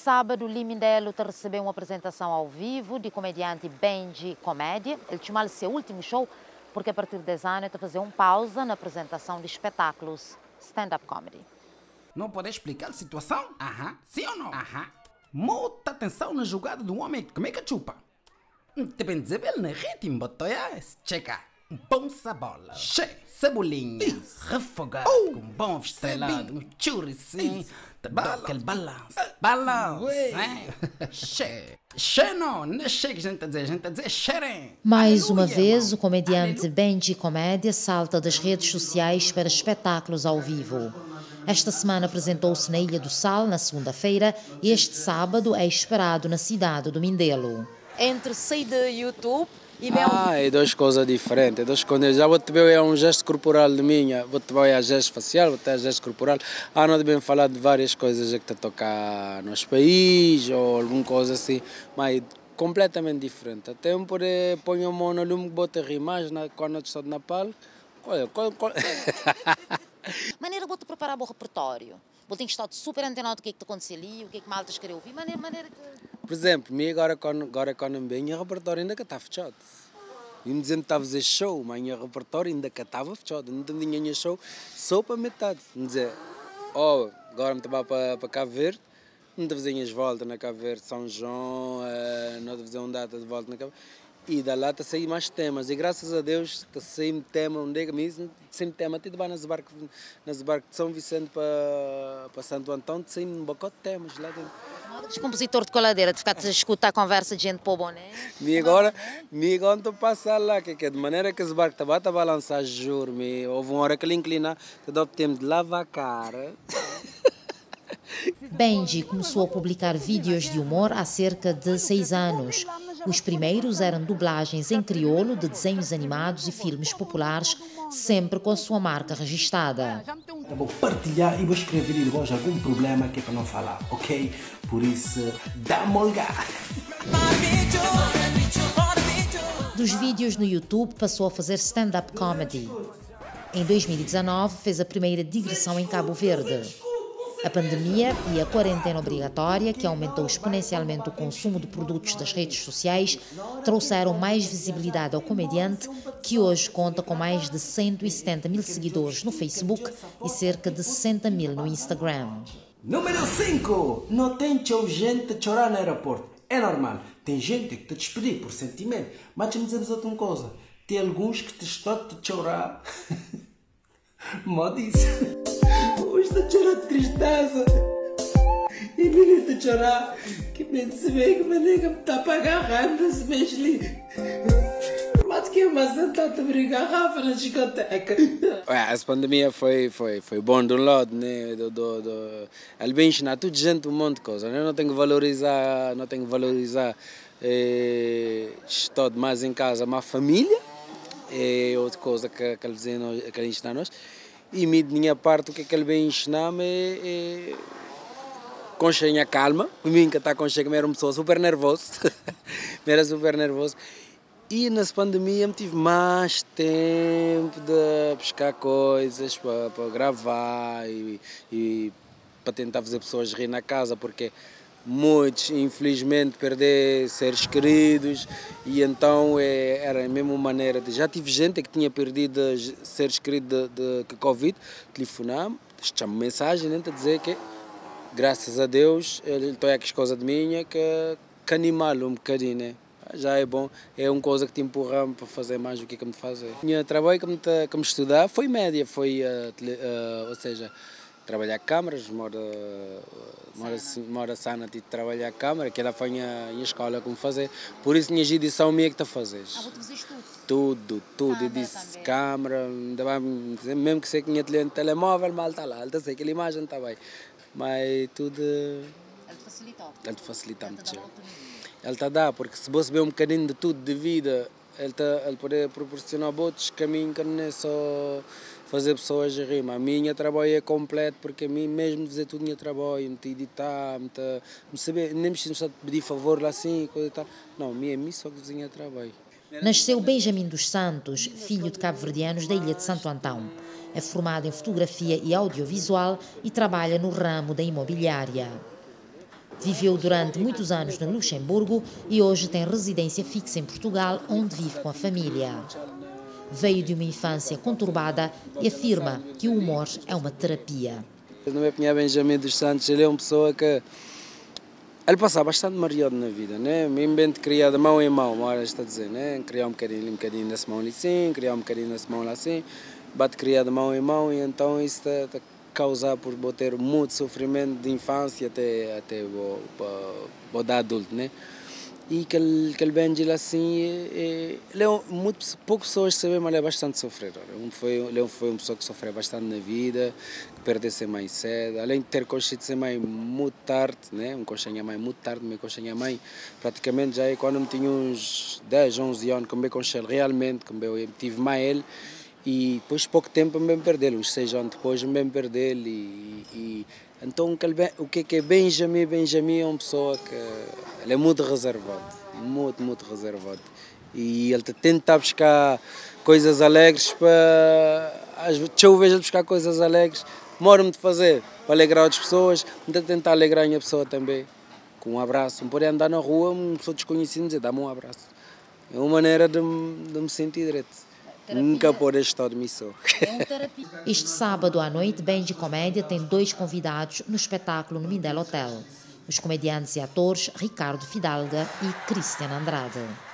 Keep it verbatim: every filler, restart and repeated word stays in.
sábado, Limindelo recebeu uma apresentação ao vivo de comediante Benji Comédia. Ele chamou seu último show porque a partir desse ano está fazendo uma pausa na apresentação de espetáculos stand-up comedy. Não pode explicar a situação? Aham. Sim ou não? Aham. Muita atenção na jogada do homem que come que chupa. Depende de ver no ritmo, botoia. Checa. Bom sabola. Che. Cebolinha. Refogado. Uh, com bom estrelado. Um churricinho. Aquele balanço. Balanço. Che. Che não. Não é che que a gente está a dizer. A gente está a dizer xerém. Mais uma vez, o comediante Benji Comédia salta das redes sociais para espetáculos ao vivo. Esta semana apresentou-se na Ilha do Sal, na segunda-feira, e este sábado é esperado na cidade do Mindelo. Entre sair do YouTube e ver Ah, um... é duas coisas diferentes. Duas coisas. Já vou te ver é um gesto corporal de minha, vou te ver a gesto facial, vou te ver gesto corporal. Ah, não devemos falar de várias coisas que te tocar nos países ou alguma coisa assim, mas completamente diferente. Até um por põe a mão no lume, bota rimar quando estou na palco. Qual, qual, qual... Maneira de preparar o repertório. Vou ter que estar super antenado do que é que aconteceu ali, o que é que malta queria ouvir. Maneira, maneira que... Por exemplo, mim agora quando, agora quando bem, o repertório ainda que está fechado. Eu me dizendo que estava a fazer show, mas o repertório ainda que estava fechado. Não tinha show só para metade. Me dizer, oh, agora me estava para, para Cabo Verde, não te fazer as voltas na Cabo Verde, São João, uh, não te fazer uma data de volta na Cabo Verde. E da lá está a sair mais temas. E graças a Deus está a sair tema, onde é que mesmo, sempre tema. Até nas barcos, nas barcos de São Vicente para, para Santo Antão, está saindo um pacote de temas lá dentro. Os compositor de coladeira, de ficar a escutar a conversa de gente para o boné. Me agora, me agora estou a passar lá, que é de maneira que esse barco estava a balançar, juro, me houve uma hora que ele inclinar, que dá o tempo de lavar a cara. Benji começou a publicar vídeos de humor há cerca de seis anos. Os primeiros eram dublagens em crioulo de desenhos animados e filmes populares, sempre com a sua marca registada. Eu vou partilhar e vou escrever e vou algum problema que é para não falar, ok? Por isso, dá molga! Dos vídeos no YouTube passou a fazer stand-up comedy. Em dois mil e dezanove fez a primeira digressão em Cabo Verde. A pandemia e a quarentena obrigatória, que aumentou exponencialmente o consumo de produtos das redes sociais, trouxeram mais visibilidade ao comediante, que hoje conta com mais de cento e setenta mil seguidores no Facebook e cerca de sessenta mil no Instagram. Número cinco. Não tem gente a chorar no aeroporto. É normal. Tem gente que te despedir por sentimento. Mas me dizemos outra coisa. Tem alguns que te estão a chorar. Modice. Está a chorar de tristeza. E menino está a chorar. Que bem se vê que me nega me está a pagar se mexe ali. Mas que é uma sentada a brigar garrafa na discoteca. Essa pandemia foi, foi, foi bom de um lado, né? Do, do, do... Ele vem ensinar tudo gente um monte de coisa. Né? Não tenho que valorizar, não tenho que valorizar. Eh, estou mais em casa, uma família. É outra coisa que, que ele, que ele ensina a nós. E me de minha parte, o que é que ele vem ensinar-me é, é consciência calma. Por mim, que está consciência, era uma pessoa super nervosa. era super nervoso. E nessa pandemia eu tive mais tempo de buscar coisas para, para gravar e, e para tentar fazer pessoas rir na casa, porque muitos, infelizmente, perderam seres queridos e então é, era a mesma maneira. De, já tive gente que tinha perdido seres queridos de, de Covid, telefonava, chama mensagem, né, a dizer que, graças a Deus, ele tem aqui coisa de minha que, que animá-lo um bocadinho, né? Já é bom, é uma coisa que te empurra para fazer mais do que me fazer. O meu trabalho que me, que me estudar foi média, foi, uh, tele, uh, ou seja, trabalhar câmaras, mora, mora, mora sana de trabalhar câmara, que ela foi em escola como fazer. Por isso, minha edição minha que está a fazer. Ah, vou-te fazer tudo? Tudo, tudo. Eu disse câmara, mesmo que sei que tinha telemóvel, mal está lá, ele sei que a imagem está bem. Mas tudo. Ele te facilitou? Ele te facilita muito. Ele está a dar, porque se você ver um bocadinho de tudo de vida, ele, tá, ele pode proporcionar outros caminhos que não é só fazer pessoas rir. A minha trabalho é completo, porque a mim mesmo fazer tudo o meu trabalho, me te editar, me, te, me saber, nem me sinto pedir favor lá assim, coisa e tal. Não, a mim é mim só que cozinha trabalho. Nasceu Benjamin dos Santos, filho de cabo-verdianos da ilha de Santo Antão. É formado em fotografia e audiovisual e trabalha no ramo da imobiliária. Viveu durante muitos anos no Luxemburgo e hoje tem residência fixa em Portugal, onde vive com a família. Veio de uma infância conturbada e afirma que o humor é uma terapia. O meu cunhado Benjamin dos Santos, ele é uma pessoa que ele passa bastante mariado na vida, né? Me invento criar de mão em mão, uma hora está a dizer, né? Criar um bocadinho, um bocadinho nessa mão ali assim, criar um bocadinho nessa mão lá assim, bate criar de mão em mão e então isso está a causar por ter muito sofrimento de infância até até o da adulto, né? E que ele, que ele Benji assim, é, ele é muito, poucas pessoas sabem, mas ele é bastante sofredor. Ele foi, ele foi uma pessoa que sofreu bastante na vida, que perdeu ser mãe cedo, além de ter consciência de ser mãe muito tarde, né? Um consciência mãe muito tarde, minha consciência mãe praticamente já é quando eu tinha uns dez, onze anos, como eu consciência realmente, como eu tive mais ele, e depois de pouco tempo eu me perdi, uns seis anos depois eu me perdi ele, e, e então o que é Benjamin? Benjamin é uma pessoa que ele é muito reservado, muito, muito reservado. E ele tenta buscar coisas alegres para... Às vezes eu vejo buscar coisas alegres, demora-me de fazer para alegrar outras pessoas, tenta tentar alegrar a minha pessoa também, com um abraço. Não pode andar na rua, uma pessoa desconhecida e dizer, dá-me um abraço. É uma maneira de, de me sentir direito. Terapia. Nunca pôr este estado de missão. Este sábado à noite, Benji Comédia tem dois convidados no espetáculo no Mindelo Hotel. Os comediantes e atores Ricardo Fidalga e Cristian Andrade.